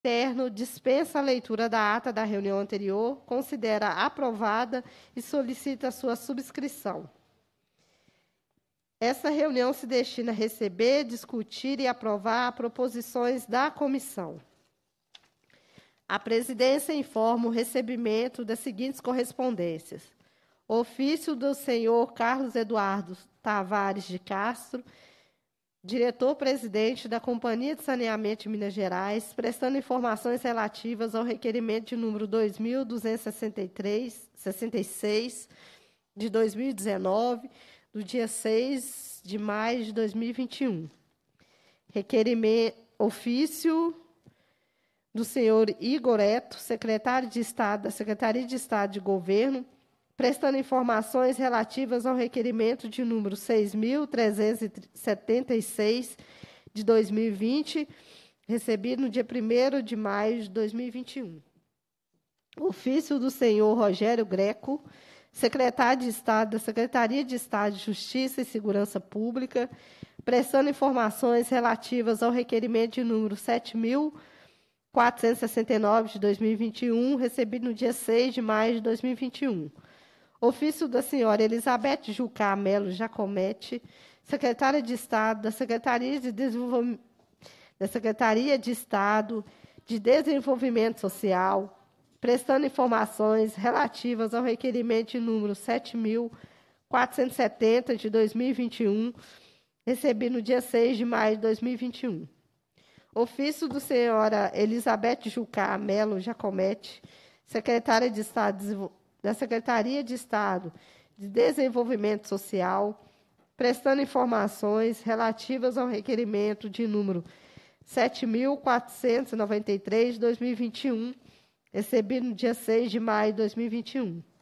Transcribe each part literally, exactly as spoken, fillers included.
Terno dispensa a leitura da ata da reunião anterior, considera aprovada e solicita a sua subscrição. Essa reunião se destina a receber, discutir e aprovar proposições da comissão. A presidência informa o recebimento das seguintes correspondências. Ofício do senhor Carlos Eduardo Tavares de Castro, diretor-presidente da Companhia de Saneamento de Minas Gerais, prestando informações relativas ao requerimento de número dois mil duzentos e sessenta e três, sessenta e seis, de dois mil e dezenove, do dia seis de maio de dois mil e vinte e um. Requerimento, ofício do senhor Igor Eto, secretário de Estado da Secretaria de Estado de Governo, prestando informações relativas ao requerimento de número seis mil trezentos e setenta e seis, de dois mil e vinte, recebido no dia primeiro de maio de dois mil e vinte e um. Ofício do senhor Rogério Greco, secretário de Estado da Secretaria de Estado de Justiça e Segurança Pública, prestando informações relativas ao requerimento de número sete mil quatrocentos e sessenta e nove, de dois mil e vinte e um, recebido no dia seis de maio de dois mil e vinte e um. Ofício da senhora Elizabeth Jucá Melo Jacomete, secretária de Estado da Secretaria de Desenvolvimento, da Secretaria de Estado de Desenvolvimento Social, prestando informações relativas ao requerimento de número sete mil quatrocentos e setenta, de dois mil e vinte e um, recebido no dia seis de maio de dois mil e vinte e um. Ofício da senhora Elizabeth Jucá Melo Jacomete, secretária de Estado da Secretaria de Estado de Desenvolvimento Social, prestando informações relativas ao requerimento de número sete mil quatrocentos e noventa e três, de dois mil e vinte e um, recebido no dia seis de maio de dois mil e vinte e um.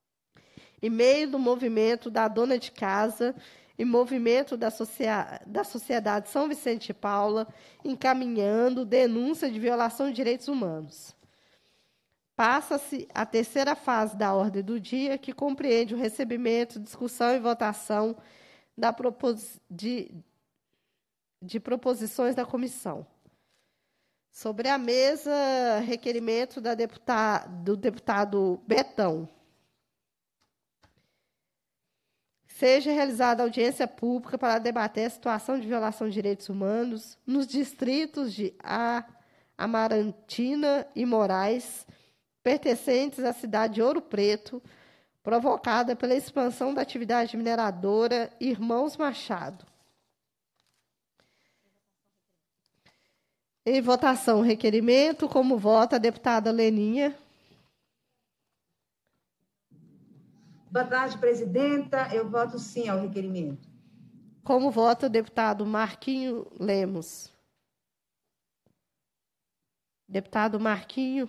E-mail do movimento da dona de casa e movimento da, Socia- da Sociedade São Vicente de Paula, encaminhando denúncia de violação de direitos humanos. Passa-se a terceira fase da ordem do dia, que compreende o recebimento, discussão e votação da propos- de, de proposições da comissão. Sobre a mesa, requerimento da deputa- do deputado Betão. Seja realizada audiência pública para debater a situação de violação de direitos humanos nos distritos de Amarantina e Moraes, pertencentes à cidade de Ouro Preto, provocada pela expansão da atividade mineradora Irmãos Machado. Em votação, requerimento. Como vota a deputada Leninha? Boa tarde, presidenta. Eu voto sim ao requerimento. Como vota o deputado Marquinho Lemos? Deputado Marquinho.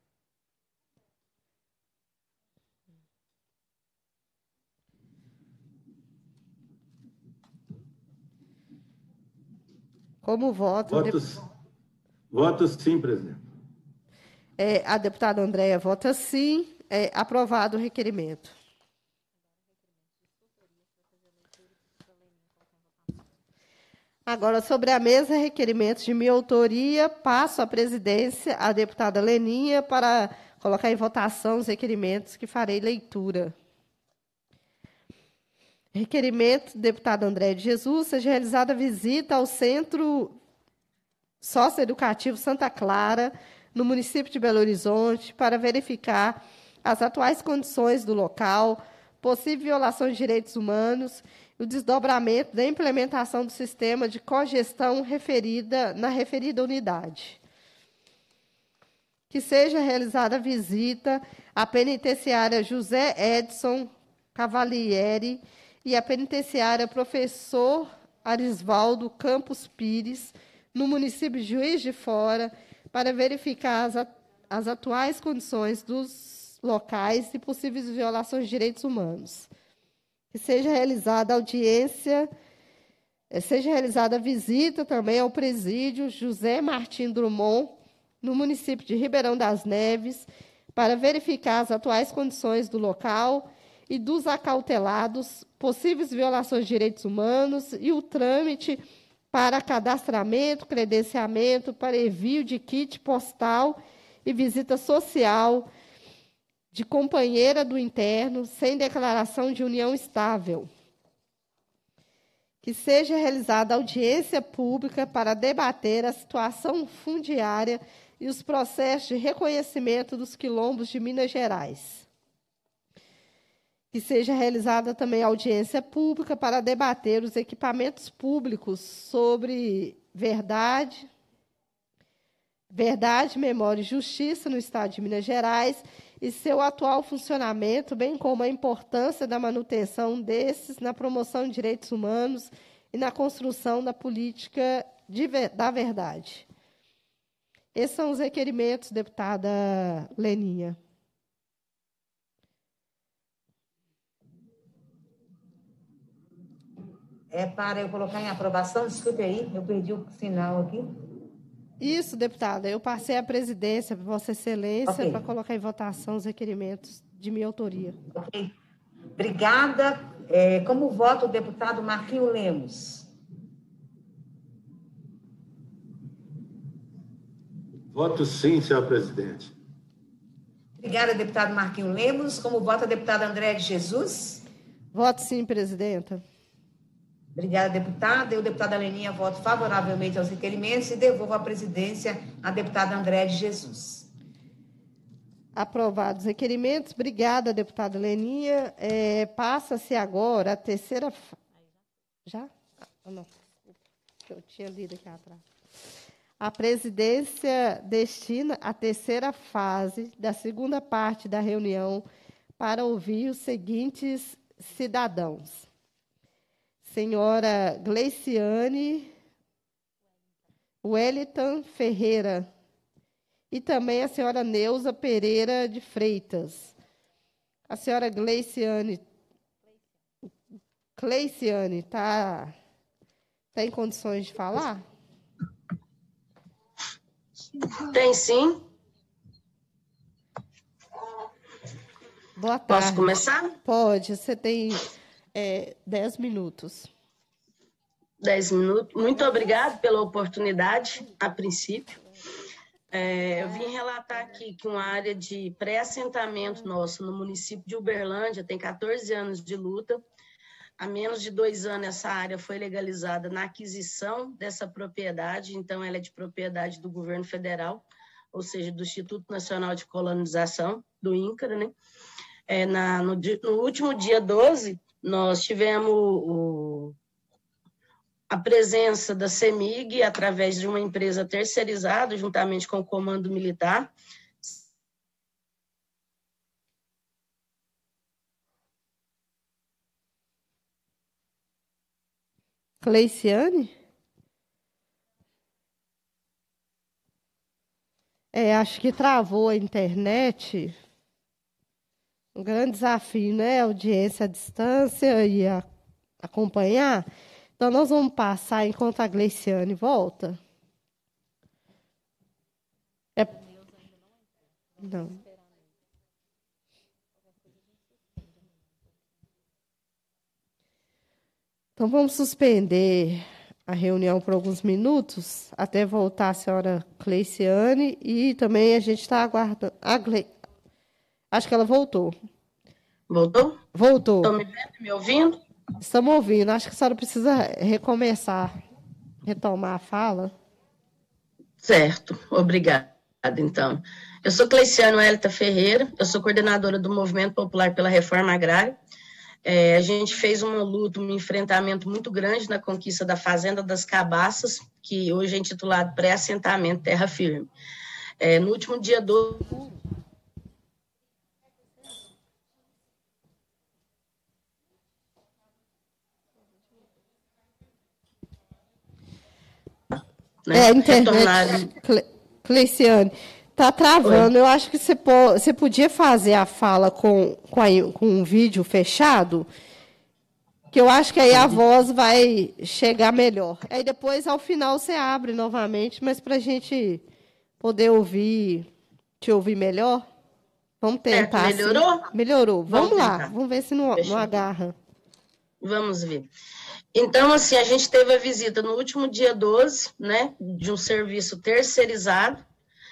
Como vota? Voto, Dep... voto sim, presidente. É, a deputada Andréia vota sim. É aprovado o requerimento. Agora, sobre a mesa, requerimentos de minha autoria, passo a presidência à deputada Leninha para colocar em votação os requerimentos que farei leitura. Requerimento do deputado André de Jesus, seja realizada visita ao Centro Socioeducativo Santa Clara, no município de Belo Horizonte, para verificar as atuais condições do local, possível violação de direitos humanos e o desdobramento da implementação do sistema de cogestão referida na referida unidade. Que seja realizada a visita à penitenciária José Edson Cavalieri e à penitenciária Professor Arisvaldo Campos Pires, no município de Juiz de Fora, para verificar as, as atuais condições dos locais e possíveis violações de direitos humanos. Que seja realizada audiência, seja realizada visita também ao presídio José Martim Drummond, no município de Ribeirão das Neves, para verificar as atuais condições do local e dos acautelados, possíveis violações de direitos humanos e o trâmite para cadastramento, credenciamento, para envio de kit postal e visita social de companheira do interno sem declaração de união estável. Que seja realizada audiência pública para debater a situação fundiária e os processos de reconhecimento dos quilombos de Minas Gerais. Que seja realizada também audiência pública para debater os equipamentos públicos sobre verdade, verdade, memória e justiça no Estado de Minas Gerais e seu atual funcionamento, bem como a importância da manutenção desses na promoção de direitos humanos e na construção da política de, da verdade. Esses são os requerimentos, deputada Leninha. É para eu colocar em aprovação? Desculpe aí, eu perdi o sinal aqui. Isso, deputada. Eu passei a presidência para Vossa Excelência Okay. para colocar em votação os requerimentos de minha autoria. Ok. Obrigada. É, como vota o deputado Marquinhos Lemos? Voto sim, senhor presidente. Obrigada, deputado Marquinhos Lemos. Como vota a deputada André de Jesus? Voto sim, presidenta. Obrigada, deputada. Eu, deputada Leninha, voto favoravelmente aos requerimentos e devolvo a presidência à deputada André de Jesus. Aprovados os requerimentos. Obrigada, deputada Leninha. É, passa-se agora a terceira... Fa... Já? Ah, não. Eu tinha lido aqui atrás. A presidência destina a terceira fase da segunda parte da reunião para ouvir os seguintes cidadãos. Senhora Gleiciane Wellington Ferreira e também a senhora Neuza Pereira de Freitas. A senhora Gleiciane Gleiciane está tá em condições de falar? Tem sim. Boa tarde. Posso começar? Pode, você tem é, dez minutos. Dez minutos. Muito obrigado pela oportunidade, a princípio. É, eu vim relatar aqui que uma área de pré-assentamento nosso no município de Uberlândia tem quatorze anos de luta. Há menos de dois anos essa área foi legalizada na aquisição dessa propriedade, então ela é de propriedade do governo federal, ou seja, do Instituto Nacional de Colonização, do INCRA, né? É, na, no, no último dia doze, nós tivemos o, a presença da CEMIG através de uma empresa terceirizada, juntamente com o Comando Militar. Cleiciane? É, acho que travou a internet. Um grande desafio, né? Audiência à distância e a, acompanhar. Então, nós vamos passar enquanto a Gleiciane volta. É... Não. Então, vamos suspender a reunião por alguns minutos, até voltar a senhora Cleiciane, e também a gente está aguardando... A Gle... Acho que ela voltou. Voltou? Voltou. Estão me vendo, me ouvindo? Estamos ouvindo. Acho que a senhora precisa recomeçar, retomar a fala. Certo, obrigada, então. Eu sou Cleiciane Wellington Ferreira, eu sou coordenadora do Movimento Popular pela Reforma Agrária. É, a gente fez uma luta, um enfrentamento muito grande na conquista da Fazenda das Cabaças, que hoje é intitulado Pré-Assentamento Terra Firme. É, no último dia doze... Né? É, a internet, Cle, Cleiciane, está travando. Oi. Eu acho que você, po, você podia fazer a fala com, com, a, com um vídeo fechado, que eu acho que aí a voz vai chegar melhor. Aí depois, ao final, você abre novamente, mas para a gente poder ouvir, te ouvir melhor, vamos tentar. É, melhorou? Assim. Melhorou. Vamos, vamos lá, vamos ver se não, não agarra. Vamos ver. Então, assim, a gente teve a visita no último dia doze, né, de um serviço terceirizado,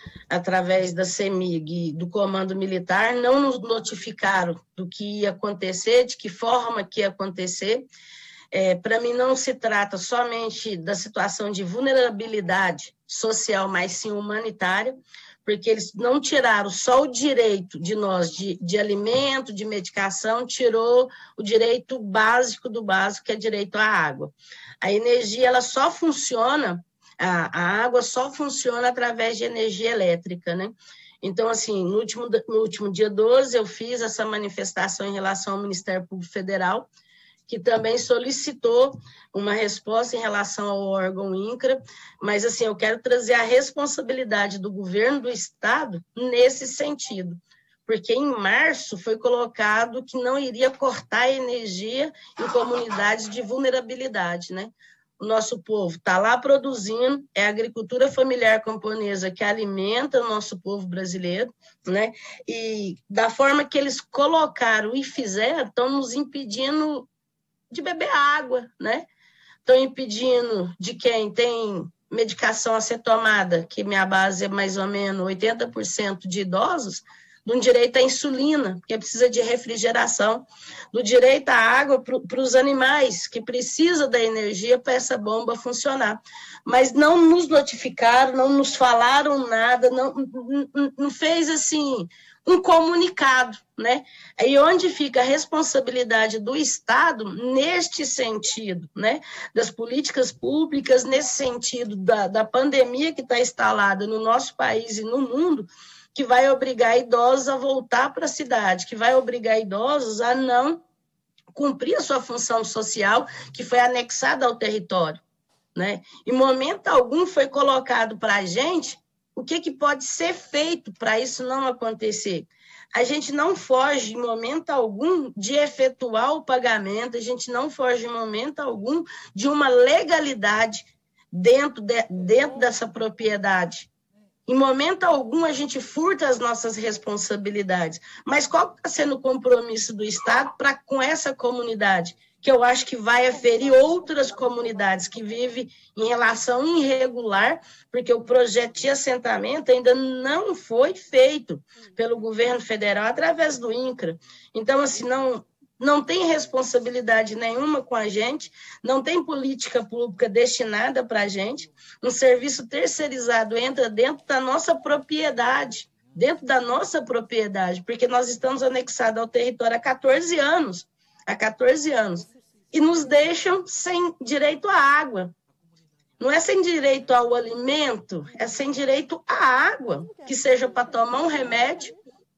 através da CEMIG e do Comando Militar, não nos notificaram do que ia acontecer, de que forma que ia acontecer. É, para mim, não se trata somente da situação de vulnerabilidade social, mas sim humanitária, porque eles não tiraram só o direito de nós de, de alimento, de medicação, tirou o direito básico do básico, que é direito à água. A energia, ela só funciona, a, a água só funciona através de energia elétrica, né? Então, assim, no último, no último dia doze, eu fiz essa manifestação em relação ao Ministério Público Federal, que também solicitou uma resposta em relação ao órgão INCRA, mas, assim, eu quero trazer a responsabilidade do governo do Estado nesse sentido, porque em março foi colocado que não iria cortar a energia em comunidades de vulnerabilidade, né? O nosso povo está lá produzindo, é a agricultura familiar camponesa que alimenta o nosso povo brasileiro, né? E da forma que eles colocaram e fizeram, estão nos impedindo de beber água, né? Estão impedindo de quem tem medicação a ser tomada, que minha base é mais ou menos oitenta por cento de idosos, do direito à insulina, que precisa de refrigeração, do direito à água para os animais, que precisa da energia para essa bomba funcionar. Mas não nos notificaram, não nos falaram nada, não, não, não fez assim um comunicado, né? Aí onde fica a responsabilidade do Estado neste sentido, né? Das políticas públicas, nesse sentido da, da pandemia que está instalada no nosso país e no mundo, que vai obrigar idosos a voltar para a cidade, que vai obrigar idosos a não cumprir a sua função social que foi anexada ao território, né? Em momento algum foi colocado para a gente o que, que pode ser feito para isso não acontecer. A gente não foge, em momento algum, de efetuar o pagamento, a gente não foge, em momento algum, de uma legalidade dentro, de, dentro dessa propriedade. Em momento algum, a gente furta as nossas responsabilidades. Mas qual está sendo o compromisso do Estado para com essa comunidade? Que eu acho que vai aferir outras comunidades que vivem em relação irregular, porque o projeto de assentamento ainda não foi feito pelo governo federal através do INCRA. Então, assim, não, não tem responsabilidade nenhuma com a gente, não tem política pública destinada para a gente, um serviço terceirizado entra dentro da nossa propriedade, dentro da nossa propriedade, porque nós estamos anexados ao território há quatorze anos, há quatorze anos, e nos deixam sem direito à água. Não é sem direito ao alimento, é sem direito à água, que seja para tomar um remédio,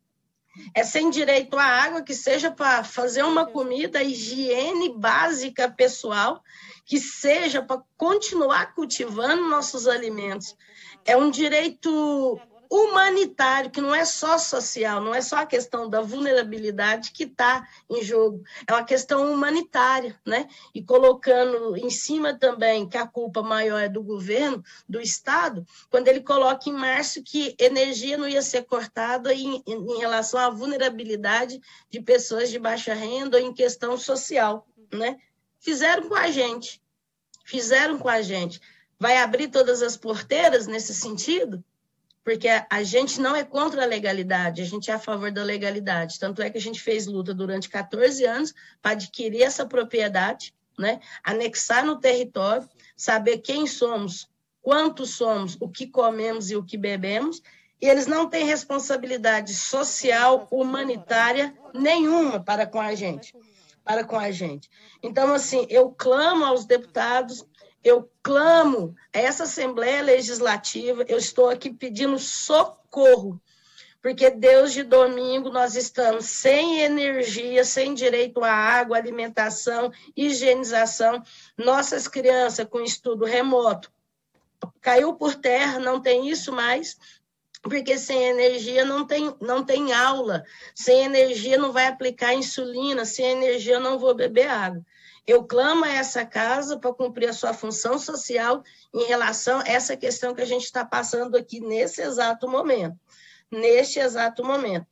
é sem direito à água, que seja para fazer uma comida, higiene básica pessoal, que seja para continuar cultivando nossos alimentos. É um direito humanitário, que não é só social, não é só a questão da vulnerabilidade que está em jogo, é uma questão humanitária, né? E colocando em cima também que a culpa maior é do governo, do Estado, quando ele coloca em março que energia não ia ser cortada em, em relação à vulnerabilidade de pessoas de baixa renda ou em questão social, né? Fizeram com a gente, fizeram com a gente. Vai abrir todas as porteiras nesse sentido? Porque a gente não é contra a legalidade, a gente é a favor da legalidade. Tanto é que a gente fez luta durante quatorze anos para adquirir essa propriedade, né? Anexar no território, saber quem somos, quantos somos, o que comemos e o que bebemos, e eles não têm responsabilidade social, humanitária nenhuma para com a gente. Para com a gente. Então, assim, eu clamo aos deputados, eu clamo a essa Assembleia Legislativa, eu estou aqui pedindo socorro, porque Deus de domingo nós estamos sem energia, sem direito à água, alimentação, higienização, nossas crianças com estudo remoto, caiu por terra, não tem isso mais, porque sem energia não tem, não tem aula, sem energia não vai aplicar insulina, sem energia eu não vou beber água. Eu clamo a essa casa para cumprir a sua função social em relação a essa questão que a gente está passando aqui nesse exato momento. Neste exato momento.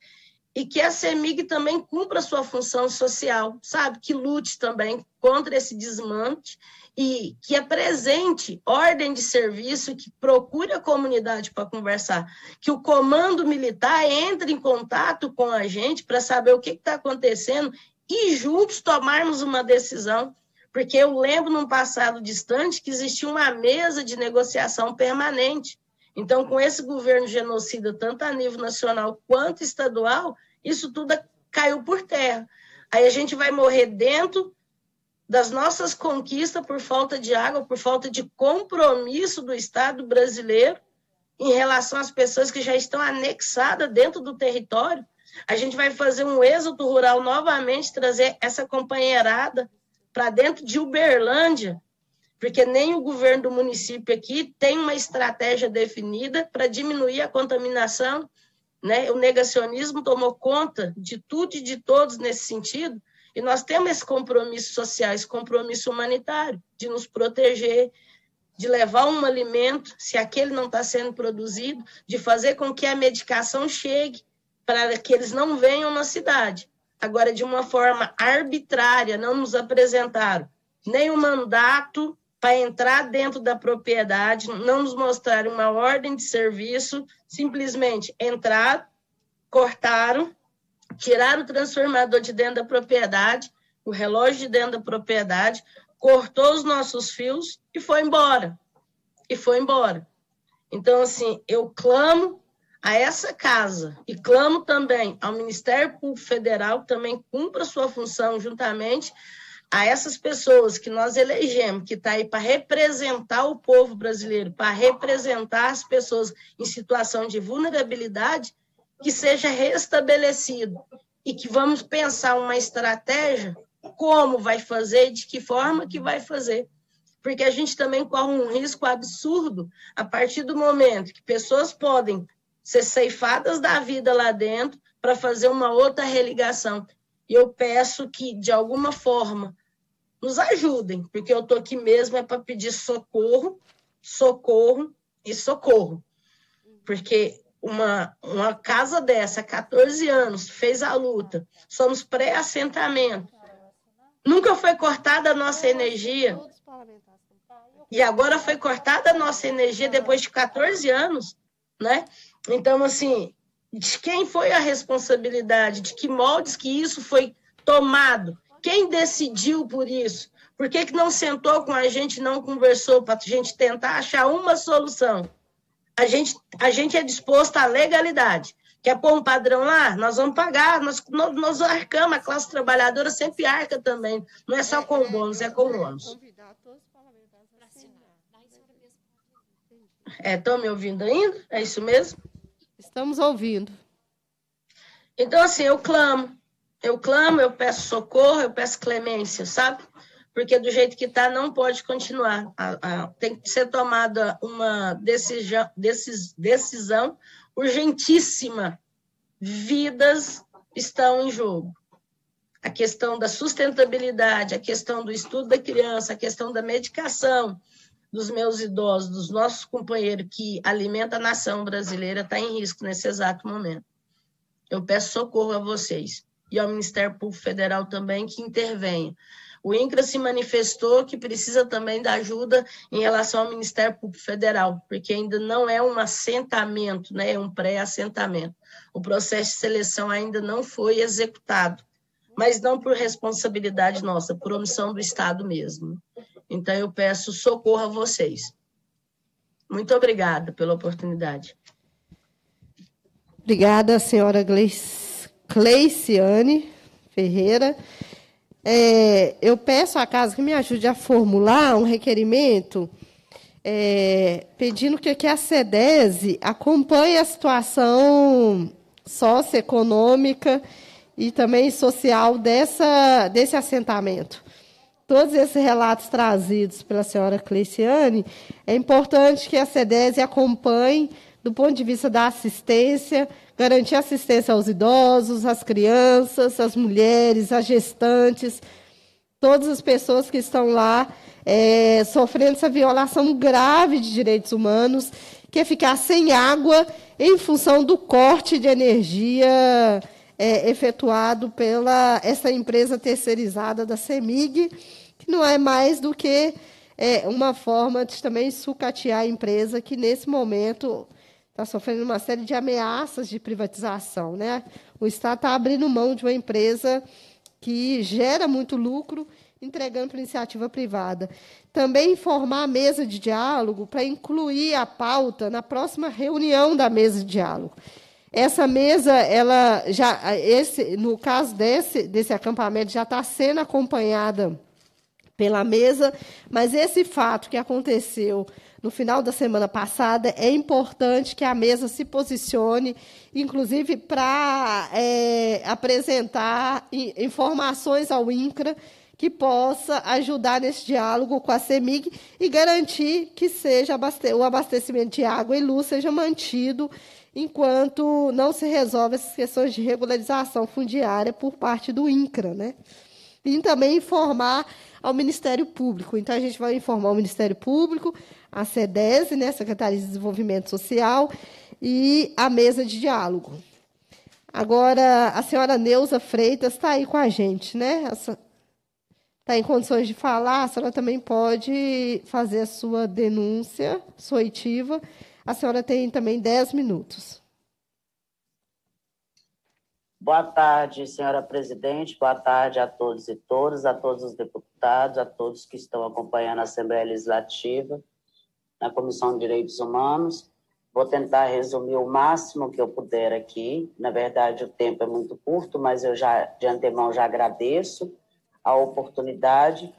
e que a CEMIG também cumpra a sua função social, sabe? Que lute também contra esse desmonte e que apresente ordem de serviço, que procure a comunidade para conversar, que o comando militar entre em contato com a gente para saber o que está acontecendo e juntos tomarmos uma decisão, porque eu lembro num passado distante que existia uma mesa de negociação permanente. Então, com esse governo genocida, tanto a nível nacional quanto estadual, isso tudo caiu por terra. Aí a gente vai morrer dentro das nossas conquistas por falta de água, por falta de compromisso do Estado brasileiro em relação às pessoas que já estão anexadas dentro do território. A gente vai fazer um êxodo rural novamente, trazer essa companheirada para dentro de Uberlândia, porque nem o governo do município aqui tem uma estratégia definida para diminuir a contaminação, né? O negacionismo tomou conta de tudo e de todos nesse sentido, e nós temos esse compromisso social, esse compromisso humanitário, de nos proteger, de levar um alimento, se aquele não está sendo produzido, de fazer com que a medicação chegue para que eles não venham na cidade. Agora, de uma forma arbitrária, não nos apresentaram nem um mandato para entrar dentro da propriedade, não nos mostraram uma ordem de serviço, simplesmente entraram, cortaram, tiraram o transformador de dentro da propriedade, o relógio de dentro da propriedade, cortou os nossos fios e foi embora. E foi embora. Então, assim, eu clamo a essa casa e clamo também ao Ministério Público Federal, que também cumpra sua função juntamente a essas pessoas que nós elegemos, que está aí para representar o povo brasileiro, para representar as pessoas em situação de vulnerabilidade, que seja restabelecido e que vamos pensar uma estratégia, como vai fazer, de que forma que vai fazer. Porque a gente também corre um risco absurdo a partir do momento que pessoas podem ser ceifadas da vida lá dentro para fazer uma outra religação. E eu peço que, de alguma forma, nos ajudem, porque eu estou aqui mesmo é para pedir socorro, socorro e socorro. Porque uma, uma casa dessa, catorze anos, fez a luta, somos pré-assentamento, nunca foi cortada a nossa energia, e agora foi cortada a nossa energia depois de catorze anos, né? Então, assim, de quem foi a responsabilidade, de que moldes que isso foi tomado? Quem decidiu por isso? Por que que não sentou com a gente, não conversou para a gente tentar achar uma solução? A gente, a gente é disposto à legalidade. Quer pôr um padrão lá? Nós vamos pagar, nós, nós, nós arcamos, a classe trabalhadora sempre arca também. Não é só com bônus, é com ônus. É, estão me ouvindo ainda? É isso mesmo? Estamos ouvindo. Então, assim, eu clamo. Eu clamo, eu peço socorro, eu peço clemência, sabe? Porque do jeito que está, não pode continuar. A, a, tem que ser tomada uma decisão, decis, decisão urgentíssima. Vidas estão em jogo. A questão da sustentabilidade, a questão do estudo da criança, a questão da medicação dos meus idosos, dos nossos companheiros que alimentam a nação brasileira, está em risco nesse exato momento. Eu peço socorro a vocês. E ao Ministério Público Federal também, que intervenha. O INCRA se manifestou que precisa também da ajuda em relação ao Ministério Público Federal, porque ainda não é um assentamento, né, é um pré-assentamento. O processo de seleção ainda não foi executado, mas não por responsabilidade nossa, por omissão do Estado mesmo. Então, eu peço socorro a vocês. Muito obrigada pela oportunidade. Obrigada, senhora Gleice. Cleiciane Ferreira. É, eu peço à casa que me ajude a formular um requerimento é, pedindo que, que a SEDESE acompanhe a situação socioeconômica e também social dessa, desse assentamento. Todos esses relatos trazidos pela senhora Cleiciane, é importante que a SEDESE acompanhe do ponto de vista da assistência, garantir assistência aos idosos, às crianças, às mulheres, às gestantes, todas as pessoas que estão lá é, sofrendo essa violação grave de direitos humanos, que é ficar sem água em função do corte de energia é, efetuado pela essa empresa terceirizada da CEMIG, que não é mais do que é, uma forma de também sucatear a empresa, que nesse momento está sofrendo uma série de ameaças de privatização, né? O Estado está abrindo mão de uma empresa que gera muito lucro, entregando para a iniciativa privada. Também informar a mesa de diálogo para incluir a pauta na próxima reunião da mesa de diálogo. Essa mesa, ela já, esse, no caso desse, desse acampamento, já está sendo acompanhada pela mesa, mas esse fato que aconteceu no final da semana passada, é importante que a mesa se posicione, inclusive para é, apresentar informações ao INCRA que possa ajudar nesse diálogo com a CEMIG e garantir que seja abaste- o abastecimento de água e luz seja mantido enquanto não se resolve essas questões de regularização fundiária por parte do INCRA, né? E também informar ao Ministério Público. Então, a gente vai informar o Ministério Público, a SEDESE, né, Secretaria de Desenvolvimento Social, e a mesa de diálogo. Agora, a senhora Neuza Freitas está aí com a gente, né? Está em condições de falar, a senhora também pode fazer a sua denúncia, sua oitiva. A senhora tem também dez minutos. Boa tarde, senhora presidente, boa tarde a todos e todas, a todos os deputados, a todos que estão acompanhando a Assembleia Legislativa, na Comissão de Direitos Humanos. Vou tentar resumir o máximo que eu puder aqui. Na verdade, o tempo é muito curto, mas eu já, de antemão, já agradeço a oportunidade.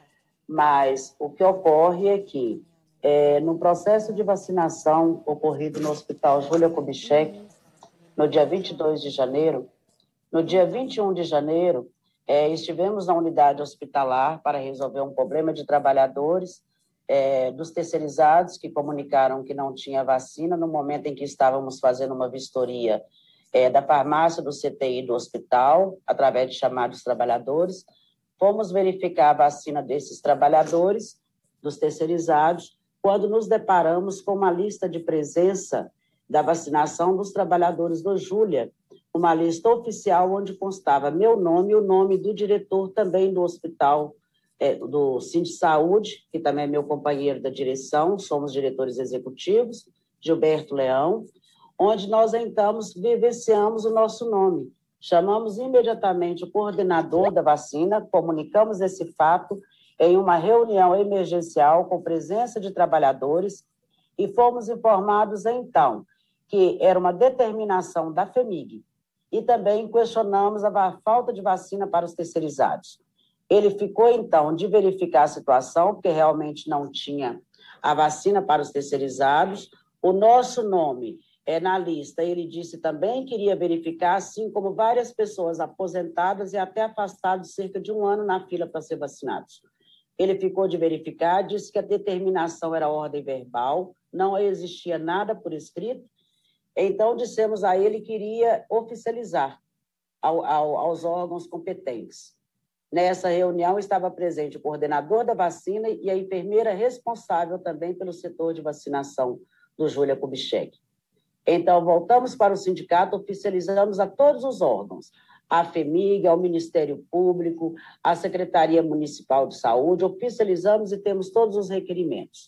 Mas o que ocorre é que, é, no processo de vacinação ocorrido no Hospital Júlia Kubitschek, no dia vinte e dois de janeiro, no dia vinte e um de janeiro, é, estivemos na unidade hospitalar para resolver um problema de trabalhadores é, dos terceirizados que comunicaram que não tinha vacina no momento em que estávamos fazendo uma vistoria é, da farmácia do C T I do hospital, através de chamados trabalhadores. Fomos verificar a vacina desses trabalhadores, dos terceirizados, quando nos deparamos com uma lista de presença da vacinação dos trabalhadores do Júlia, uma lista oficial onde constava meu nome e o nome do diretor também do hospital, é, do Sindi Saúde, que também é meu companheiro da direção, somos diretores executivos, Gilberto Leão, onde nós, então, vivenciamos o nosso nome. Chamamos imediatamente o coordenador da vacina, comunicamos esse fato em uma reunião emergencial com presença de trabalhadores e fomos informados, então, que era uma determinação da FEMIG, e também questionamos a falta de vacina para os terceirizados. Ele ficou, então, de verificar a situação, porque realmente não tinha a vacina para os terceirizados. O nosso nome é na lista. Ele disse também que iria verificar, assim como várias pessoas aposentadas e até afastadas cerca de um ano na fila para ser vacinados. Ele ficou de verificar, disse que a determinação era ordem verbal, não existia nada por escrito. Então, dissemos a ele que iria oficializar ao, ao, aos órgãos competentes. Nessa reunião estava presente o coordenador da vacina e a enfermeira responsável também pelo setor de vacinação do Júlia Kubitschek. Então, voltamos para o sindicato, oficializamos a todos os órgãos, a FEMIG, ao Ministério Público, à Secretaria Municipal de Saúde, oficializamos e temos todos os requerimentos,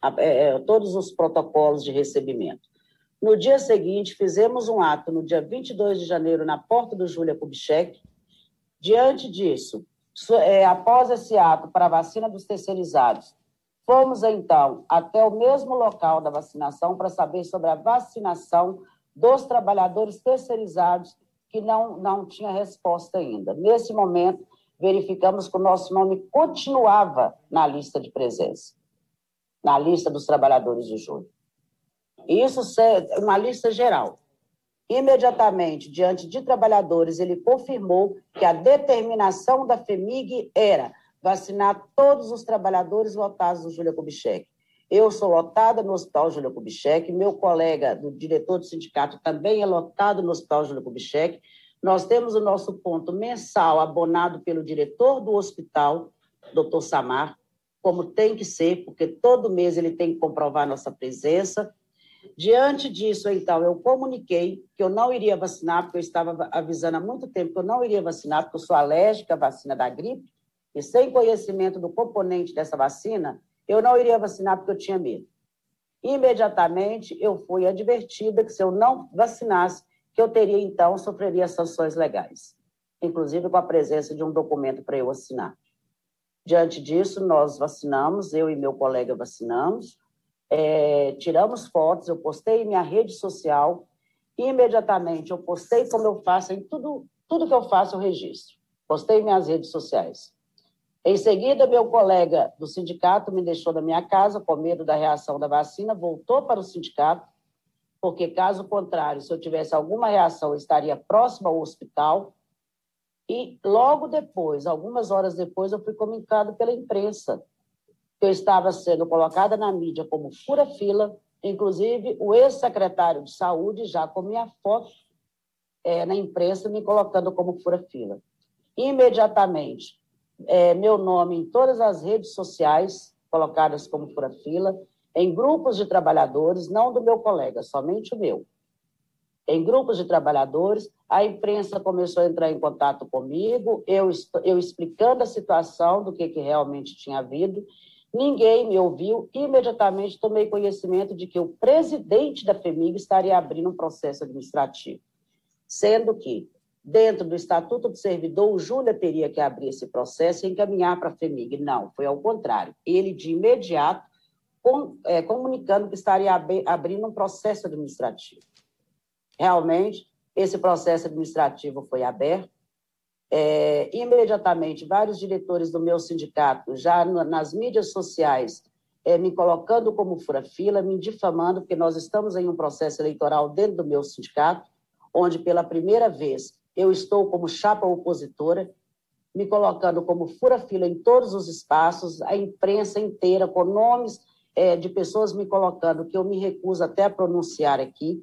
todos os protocolos de recebimento. No dia seguinte, fizemos um ato, no dia vinte e dois de janeiro, na porta do Júlia Kubitschek. Diante disso, é, após esse ato para a vacina dos terceirizados, fomos, então, até o mesmo local da vacinação para saber sobre a vacinação dos trabalhadores terceirizados que não, não tinha resposta ainda. Nesse momento, verificamos que o nosso nome continuava na lista de presença, na lista dos trabalhadores do Júlia. Isso é uma lista geral. Imediatamente, diante de trabalhadores, ele confirmou que a determinação da FEMIG era vacinar todos os trabalhadores lotados no Júlia Kubitschek. Eu sou lotada no Hospital Júlia Kubitschek, meu colega, do diretor do sindicato, também é lotado no Hospital Júlia Kubitschek. Nós temos o nosso ponto mensal abonado pelo diretor do hospital, doutor Samar, como tem que ser, porque todo mês ele tem que comprovar nossa presença. Diante disso, então, eu comuniquei que eu não iria vacinar, porque eu estava avisando há muito tempo que eu não iria vacinar, porque eu sou alérgica à vacina da gripe, e sem conhecimento do componente dessa vacina, eu não iria vacinar porque eu tinha medo. Imediatamente, eu fui advertida que se eu não vacinasse, que eu teria, então, sofreria sanções legais, inclusive com a presença de um documento para eu assinar. Diante disso, nós vacinamos, eu e meu colega vacinamos, é, tiramos fotos, eu postei em minha rede social, e imediatamente eu postei como eu faço, em tudo, tudo que eu faço eu registro. Postei em minhas redes sociais. Em seguida, meu colega do sindicato me deixou da minha casa com medo da reação da vacina, voltou para o sindicato, porque, caso contrário, se eu tivesse alguma reação, eu estaria próximo ao hospital. E logo depois, algumas horas depois, eu fui comunicado pela imprensa que eu estava sendo colocada na mídia como fura-fila, inclusive o ex-secretário de Saúde, já com minha foto é, na imprensa, me colocando como fura-fila. Imediatamente, é, meu nome em todas as redes sociais, colocadas como fura-fila, em grupos de trabalhadores, não do meu colega, somente o meu. Em grupos de trabalhadores, a imprensa começou a entrar em contato comigo, eu, eu explicando a situação do que, que realmente tinha havido, ninguém me ouviu, imediatamente tomei conhecimento de que o presidente da FHEMIG estaria abrindo um processo administrativo, sendo que, dentro do Estatuto do Servidor, o Júlia teria que abrir esse processo e encaminhar para a FHEMIG. Não, foi ao contrário. Ele, de imediato, com, é, comunicando que estaria ab- abrindo um processo administrativo. Realmente, esse processo administrativo foi aberto. É, imediatamente, vários diretores do meu sindicato, já no, nas mídias sociais, é, me colocando como fura-fila, me difamando, porque nós estamos em um processo eleitoral dentro do meu sindicato, onde, pela primeira vez, eu estou como chapa opositora, me colocando como fura-fila em todos os espaços, a imprensa inteira, com nomes é, de pessoas me colocando, que eu me recuso até a pronunciar aqui.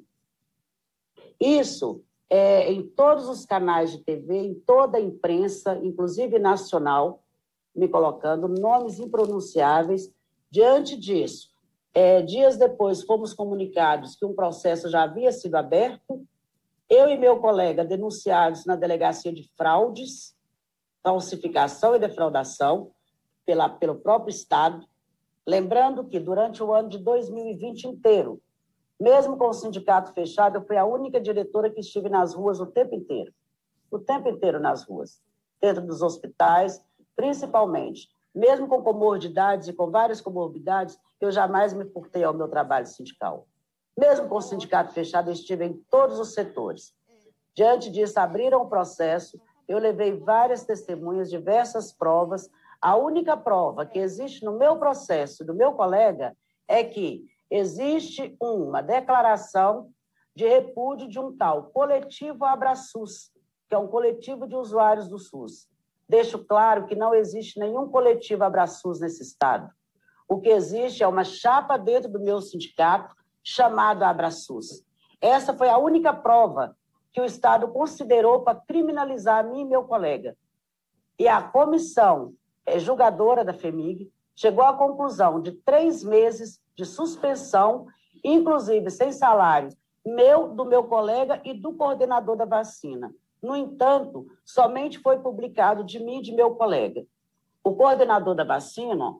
Isso é, em todos os canais de T V, em toda a imprensa, inclusive nacional, me colocando nomes impronunciáveis. Diante disso, é, dias depois fomos comunicados que um processo já havia sido aberto, eu e meu colega denunciados na Delegacia de Fraudes, Falsificação e Defraudação, pela, pelo próprio Estado, lembrando que durante o ano de dois mil e vinte inteiro, mesmo com o sindicato fechado, eu fui a única diretora que estive nas ruas o tempo inteiro. O tempo inteiro nas ruas. Dentro dos hospitais, principalmente. Mesmo com comorbidades e com várias comorbidades, eu jamais me furtei ao meu trabalho sindical. Mesmo com o sindicato fechado, eu estive em todos os setores. Diante disso, abriram o processo, eu levei várias testemunhas, diversas provas. A única prova que existe no meu processo, do meu colega, é que existe uma declaração de repúdio de um tal coletivo AbraSUS, que é um coletivo de usuários do SUS. Deixo claro que não existe nenhum coletivo AbraSUS nesse estado. O que existe é uma chapa dentro do meu sindicato chamada AbraSUS. Essa foi a única prova que o Estado considerou para criminalizar a mim e meu colega. E a comissão julgadora da FHEMIG chegou à conclusão de três meses de suspensão, inclusive sem salário, meu, do meu colega e do coordenador da vacina. No entanto, somente foi publicado de mim e de meu colega. O coordenador da vacina,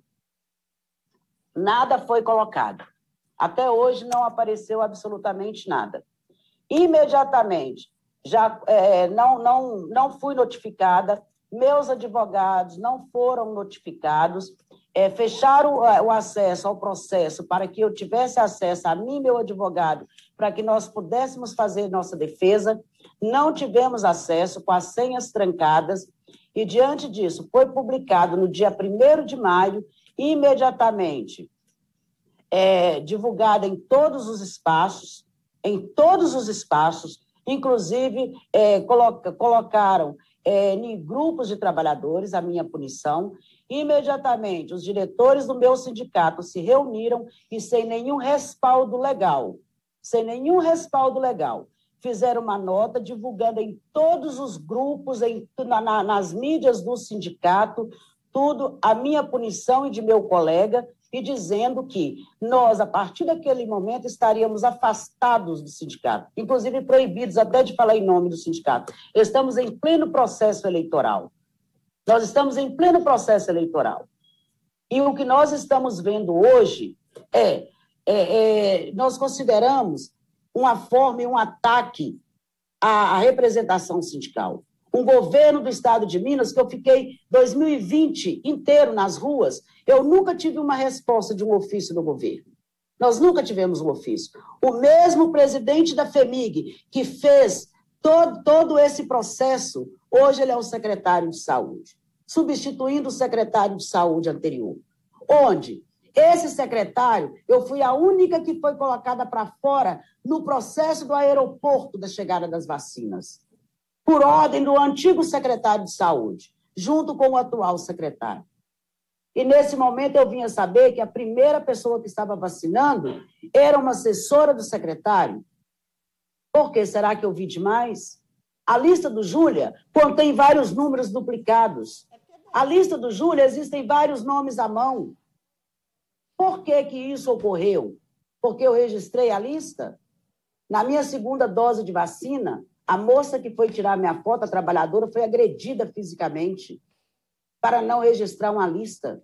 nada foi colocado. Até hoje não apareceu absolutamente nada. Imediatamente, já é, não, não, não fui notificada, meus advogados não foram notificados, é, fecharam o, o acesso ao processo para que eu tivesse acesso a mim e meu advogado, para que nós pudéssemos fazer nossa defesa, não tivemos acesso com as senhas trancadas, e diante disso foi publicado no dia primeiro de maio, imediatamente, é, divulgado em todos os espaços, em todos os espaços, inclusive é, coloca, colocaram é, em grupos de trabalhadores a minha punição. Imediatamente, os diretores do meu sindicato se reuniram e, sem nenhum respaldo legal, sem nenhum respaldo legal, fizeram uma nota divulgando em todos os grupos, em, na, nas mídias do sindicato, tudo, a minha punição e de meu colega, e dizendo que nós, a partir daquele momento, estaríamos afastados do sindicato, inclusive proibidos até de falar em nome do sindicato. Estamos em pleno processo eleitoral. Nós estamos em pleno processo eleitoral. E o que nós estamos vendo hoje é, é, é nós consideramos uma forma e um ataque à, à representação sindical. Um governo do estado de Minas, que eu fiquei dois mil e vinte inteiro nas ruas, eu nunca tive uma resposta de um ofício do governo. Nós nunca tivemos um ofício. O mesmo presidente da FEMIG, que fez todo, todo esse processo, hoje ele é o secretário de saúde, substituindo o secretário de saúde anterior. Onde esse secretário, eu fui a única que foi colocada para fora no processo do aeroporto da chegada das vacinas, por ordem do antigo secretário de saúde, junto com o atual secretário. E, nesse momento, eu vinha saber que a primeira pessoa que estava vacinando era uma assessora do secretário. Por que será que eu vi demais? A lista do Júlia contém vários números duplicados. A lista do Júlia existem vários nomes à mão. Por que que isso ocorreu? Porque eu registrei a lista? Na minha segunda dose de vacina, a moça que foi tirar minha foto, a trabalhadora, foi agredida fisicamente para não registrar uma lista.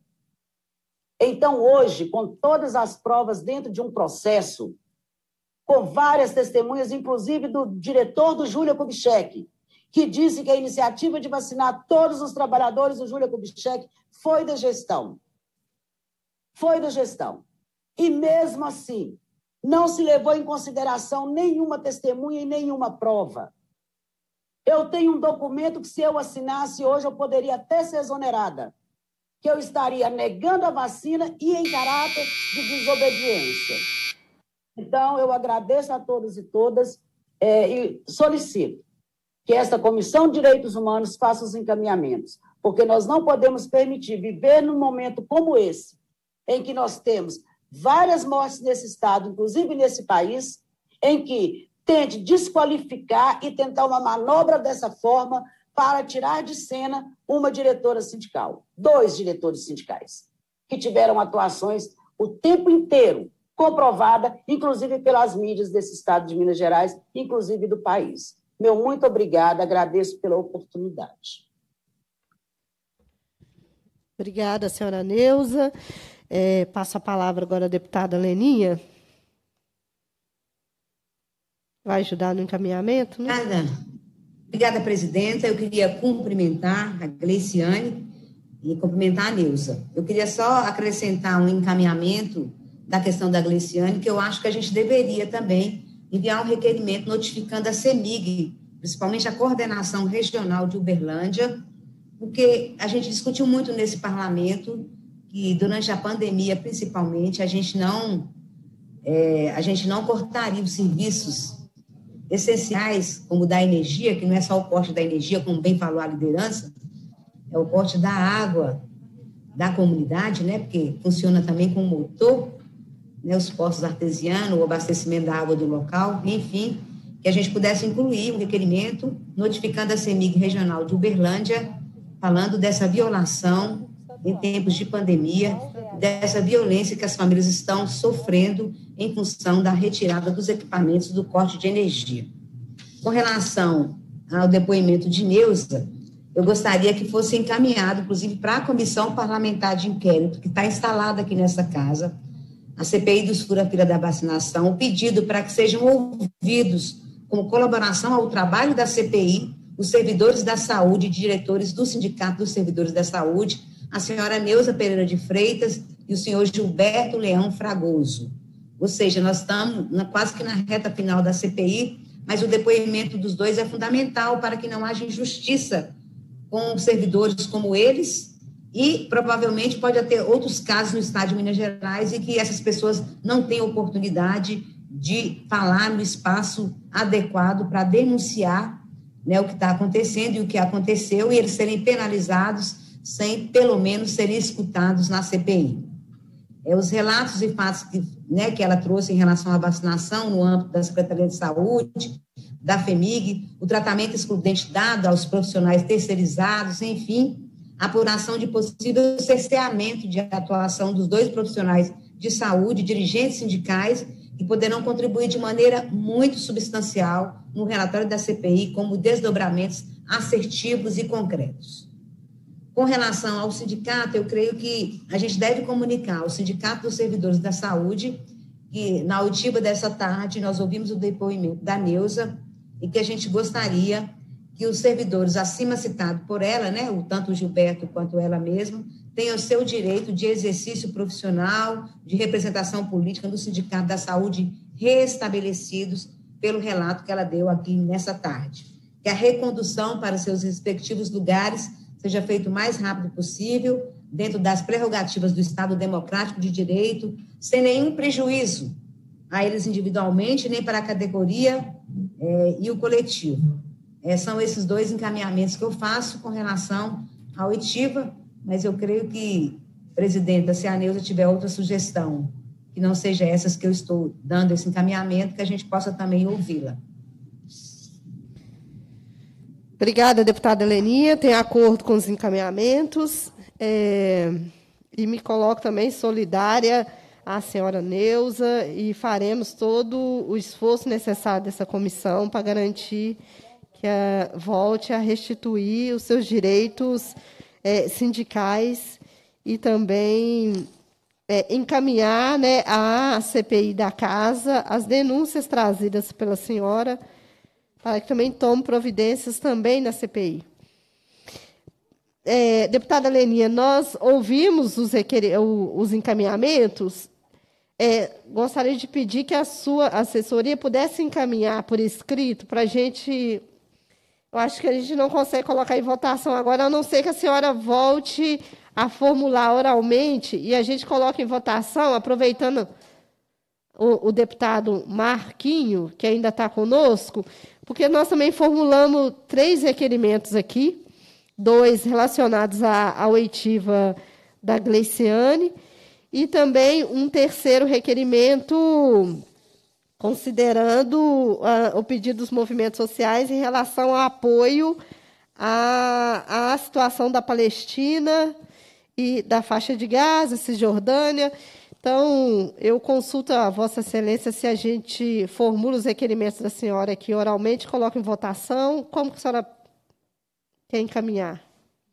Então, hoje, com todas as provas dentro de um processo, com várias testemunhas, inclusive do diretor do Júlia Kubitschek, que disse que a iniciativa de vacinar todos os trabalhadores do Júlia Kubitschek foi da gestão. Foi da gestão. E, mesmo assim, não se levou em consideração nenhuma testemunha e nenhuma prova. Eu tenho um documento que, se eu assinasse hoje, eu poderia até ser exonerada, que eu estaria negando a vacina e em caráter de desobediência. Então, eu agradeço a todos e todas é, e solicito que esta Comissão de Direitos Humanos faça os encaminhamentos, porque nós não podemos permitir viver num momento como esse, em que nós temos várias mortes nesse estado, inclusive nesse país, em que tente desqualificar e tentar uma manobra dessa forma para tirar de cena uma diretora sindical, dois diretores sindicais, que tiveram atuações o tempo inteiro, comprovada, inclusive pelas mídias desse estado de Minas Gerais, inclusive do país. Meu muito obrigada, agradeço pela oportunidade. Obrigada, senhora Neuza. É, passo a palavra agora à deputada Leninha. Vai ajudar no encaminhamento, né? Obrigada. Obrigada, presidenta. Eu queria cumprimentar a Gleiciane e cumprimentar a Neuza. Eu queria só acrescentar um encaminhamento da questão da Gleiciane, que eu acho que a gente deveria também enviar um requerimento notificando a CEMIG, principalmente a Coordenação Regional de Uberlândia, porque a gente discutiu muito nesse parlamento que durante a pandemia, principalmente, a gente não, é, a gente não cortaria os serviços essenciais, como o da energia, que não é só o corte da energia, como bem falou a liderança, é o corte da água da comunidade, né, porque funciona também como motor, né, os postos artesianos, o abastecimento da água do local, enfim, que a gente pudesse incluir um requerimento notificando a CEMIG Regional de Uberlândia, falando dessa violação em tempos de pandemia, dessa violência que as famílias estão sofrendo em função da retirada dos equipamentos do corte de energia. Com relação ao depoimento de Neuza, eu gostaria que fosse encaminhado, inclusive, para a Comissão Parlamentar de Inquérito, que está instalada aqui nessa casa, a C P I dos fura-fila da vacinação, o pedido para que sejam ouvidos, como colaboração ao trabalho da C P I, os servidores da saúde e diretores do Sindicato dos Servidores da Saúde, a senhora Neuza Pereira de Freitas e o senhor Gilberto Leão Fragoso. Ou seja, nós estamos na, quase que na reta final da C P I, mas o depoimento dos dois é fundamental para que não haja injustiça com servidores como eles e provavelmente pode ter outros casos no estado de Minas Gerais e que essas pessoas não têm oportunidade de falar no espaço adequado para denunciar, né, o que está acontecendo e o que aconteceu e eles serem penalizados sem, pelo menos, serem escutados na C P I. É, os relatos e fatos que, né, que ela trouxe em relação à vacinação no âmbito da Secretaria de Saúde, da FEMIG, o tratamento excludente dado aos profissionais terceirizados, enfim, apuração de possível cerceamento de atuação dos dois profissionais de saúde, dirigentes sindicais, que poderão contribuir de maneira muito substancial no relatório da C P I, como desdobramentos assertivos e concretos. Com relação ao sindicato, eu creio que a gente deve comunicar ao Sindicato dos Servidores da Saúde que, na auditiva dessa tarde, nós ouvimos o depoimento da Neuza e que a gente gostaria que os servidores acima citados por ela, né, o tanto o Gilberto quanto ela mesma, tenham o seu direito de exercício profissional, de representação política no Sindicato da Saúde restabelecidos pelo relato que ela deu aqui nessa tarde. Que a recondução para seus respectivos lugares seja feita o mais rápido possível, dentro das prerrogativas do Estado Democrático de Direito, sem nenhum prejuízo a eles individualmente, nem para a categoria é, e o coletivo. É, são esses dois encaminhamentos que eu faço com relação à oitiva, mas eu creio que, presidenta, se a Neuza tiver outra sugestão, que não seja essas que eu estou dando esse encaminhamento, que a gente possa também ouvi-la. Obrigada, deputada Leninha. Tem acordo com os encaminhamentos. É, e me coloco também solidária à senhora Neuza e faremos todo o esforço necessário dessa comissão para garantir que a, volte a restituir os seus direitos é, sindicais e também é, encaminhar, né, à C P I da Casa as denúncias trazidas pela senhora para que também tome providências também na C P I. É, deputada Leninha, nós ouvimos os, os encaminhamentos. É, gostaria de pedir que a sua assessoria pudesse encaminhar por escrito para a gente. Eu acho que a gente não consegue colocar em votação agora, a não ser que a senhora volte a formular oralmente e a gente coloque em votação, aproveitando o, o deputado Marquinho, que ainda está conosco, porque nós também formulamos três requerimentos aqui, dois relacionados à, à oitiva da Gleiciane, e também um terceiro requerimento considerando uh, o pedido dos movimentos sociais em relação ao apoio à, à situação da Palestina e da faixa de Gaza, Cisjordânia. Então, eu consulto a Vossa Excelência se a gente formula os requerimentos da senhora aqui oralmente, coloca em votação. Como que a senhora quer encaminhar?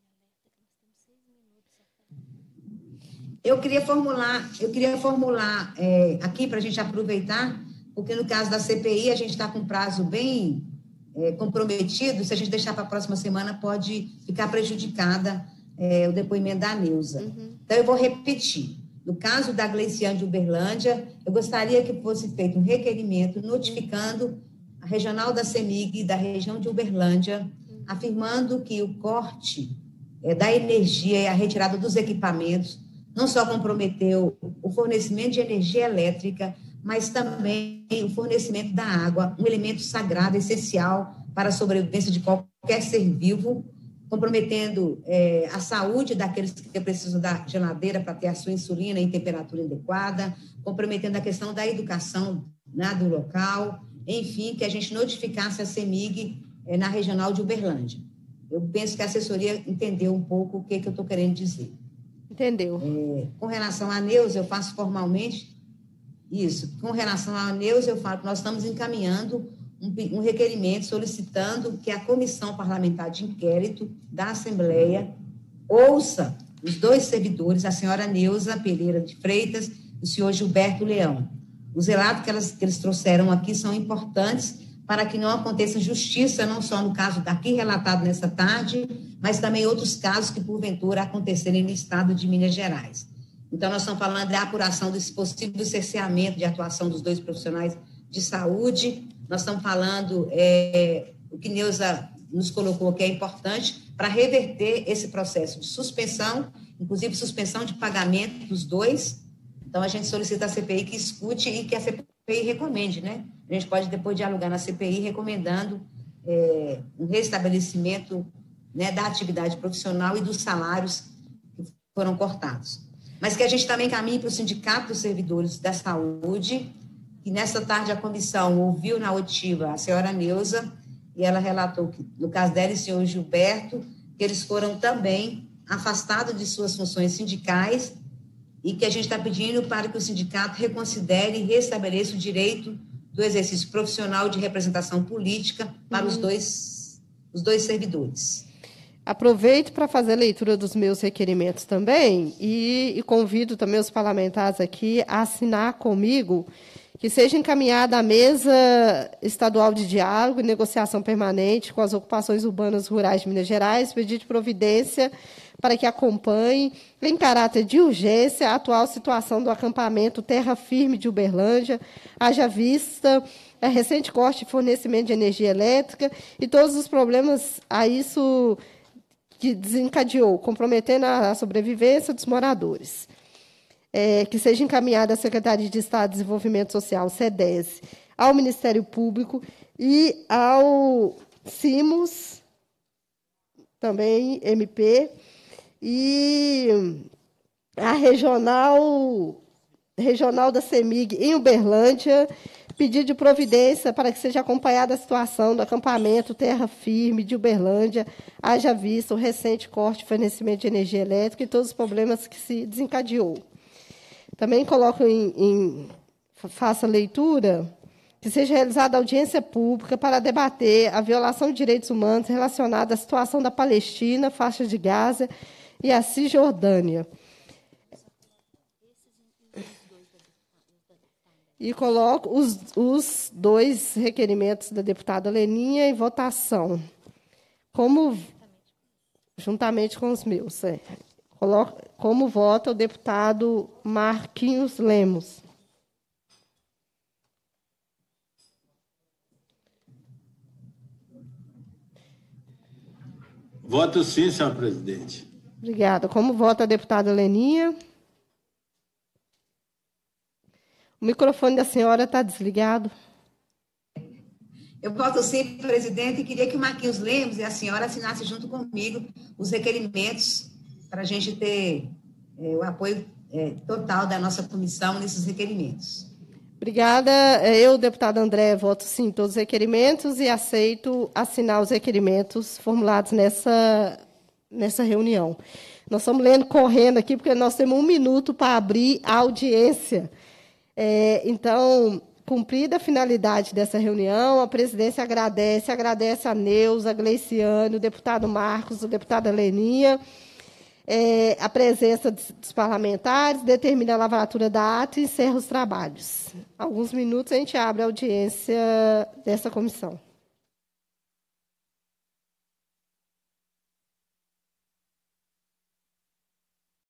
Eu queria formular, eu queria formular é, aqui para a gente aproveitar, porque no caso da C P I a gente está com um prazo bem é, comprometido, se a gente deixar para a próxima semana pode ficar prejudicada é, o depoimento da Neuza. Uhum. Então, eu vou repetir. No caso da Gleiciane de Uberlândia, eu gostaria que fosse feito um requerimento notificando a regional da CEMIG da região de Uberlândia, afirmando que o corte é, da energia e a retirada dos equipamentos não só comprometeu o fornecimento de energia elétrica, mas também o fornecimento da água, um elemento sagrado, essencial para a sobrevivência de qualquer ser vivo, comprometendo é, a saúde daqueles que precisam da geladeira para ter a sua insulina em temperatura adequada, comprometendo a questão da educação, né, do local, enfim, que a gente notificasse a CEMIG é, na regional de Uberlândia. Eu penso que a assessoria entendeu um pouco o que, que eu estou querendo dizer. Entendeu. É, com relação à Neuza, eu faço formalmente isso. Com relação à Neuza, eu falo que nós estamos encaminhando um, um requerimento solicitando que a Comissão Parlamentar de Inquérito da Assembleia ouça os dois servidores, a senhora Neuza Pereira de Freitas e o senhor Gilberto Leão. Os relatos que, elas, que eles trouxeram aqui são importantes para que não aconteça justiça, não só no caso daqui relatado nessa tarde, mas também outros casos que, porventura, acontecerem no estado de Minas Gerais. Então, nós estamos falando da apuração desse possível cerceamento de atuação dos dois profissionais de saúde, nós estamos falando é, o que Neuza nos colocou que é importante para reverter esse processo de suspensão, inclusive suspensão de pagamento dos dois. Então, a gente solicita à C P I que escute e que a C P I recomende, né? A gente pode depois dialogar na C P I recomendando é, um restabelecimento, né, da atividade profissional e dos salários que foram cortados. Mas que a gente também caminhe para o Sindicato dos Servidores da Saúde, que nessa tarde a comissão ouviu na oitiva a senhora Neuza, e ela relatou que, no caso dela e o senhor Gilberto, que eles foram também afastado de suas funções sindicais e que a gente está pedindo para que o sindicato reconsidere e restabeleça o direito do exercício profissional de representação política para uhum. os, dois, os dois servidores. Aproveito para fazer a leitura dos meus requerimentos também e, e convido também os parlamentares aqui a assinar comigo que seja encaminhada à mesa estadual de diálogo e negociação permanente com as ocupações urbanas rurais de Minas Gerais, pedido de providência para que acompanhe, em caráter de urgência, a atual situação do acampamento Terra Firme de Uberlândia, haja vista a recente corte de fornecimento de energia elétrica e todos os problemas a isso que desencadeou, comprometendo a sobrevivência dos moradores. É, que seja encaminhada à Secretaria de Estado de Desenvolvimento Social, SEDES, ao Ministério Público e ao CIMOS, também M P, e a regional, regional da CEMIG em Uberlândia, pedido de providência para que seja acompanhada a situação do acampamento Terra Firme de Uberlândia, haja vista o recente corte de fornecimento de energia elétrica e todos os problemas que se desencadeou. Também coloco em, em faça leitura que seja realizada audiência pública para debater a violação de direitos humanos relacionada à situação da Palestina, faixa de Gaza e a Cisjordânia. E coloco os, os dois requerimentos da deputada Leninha em votação, como, juntamente com os meus. É. Coloco, como vota o deputado Marquinhos Lemos. Voto sim, senhora presidente. Obrigada. Como vota a deputada Leninha? O microfone da senhora está desligado. Eu voto sim, presidente, e queria que o Marquinhos Lemos e a senhora assinassem junto comigo os requerimentos para a gente ter é, o apoio é, total da nossa comissão nesses requerimentos. Obrigada. Eu, deputada André, voto sim em todos os requerimentos e aceito assinar os requerimentos formulados nessa, nessa reunião. Nós estamos lendo correndo aqui, porque nós temos um minuto para abrir a audiência. É, então, cumprida a finalidade dessa reunião, a presidência agradece, agradece a Neuza, a Gleiciane, o deputado Marcos, a deputada Leninha, é, a presença dos parlamentares, determina a lavratura da ata e encerra os trabalhos. Alguns minutos a gente abre a audiência dessa comissão.